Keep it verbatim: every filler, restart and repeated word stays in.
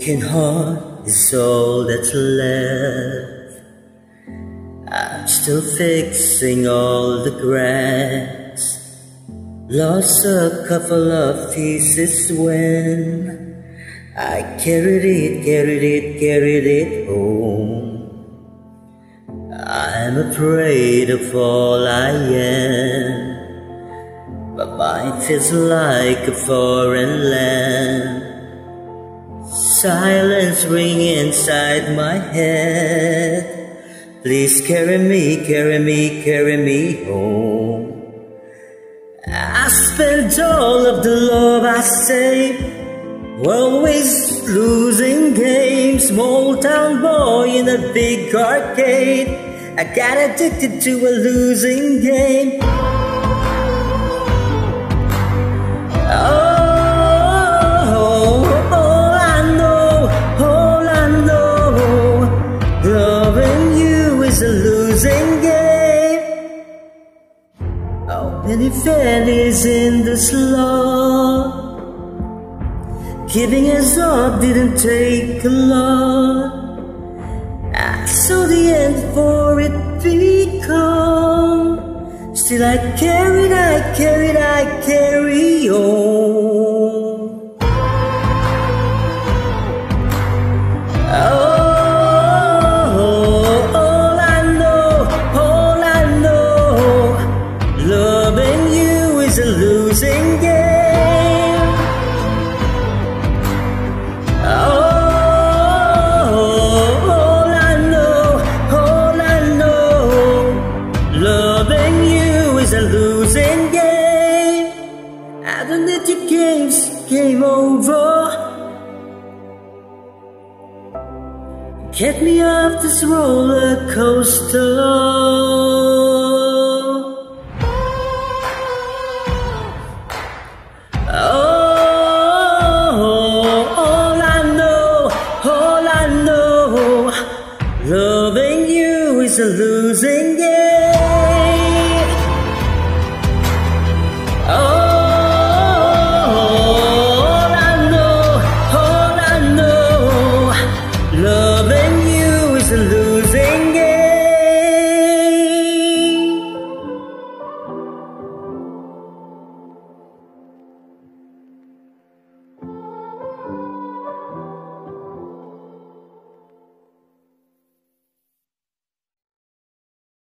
aching heart is all that's left. I'm still fixing all the cracks. Lost a couple of pieces when I carried it, carried it, carried it home. I'm afraid of all I am. My mind feels like a foreign land. Silence ringing inside my head. Please carry me, carry me, carry me home. I spent all of the love I saved, always losing games. Small town boy in a big arcade, I got addicted to a losing game. Many failures in this love. Giving us up didn't take a lot. I saw the end for it become. Still I carried, I carried, I carry on. Oh. A losing game. Oh, all I know, all I know, loving you is a losing game. I don't need your games, game over. Get me off this roller coaster. Loving you is a losing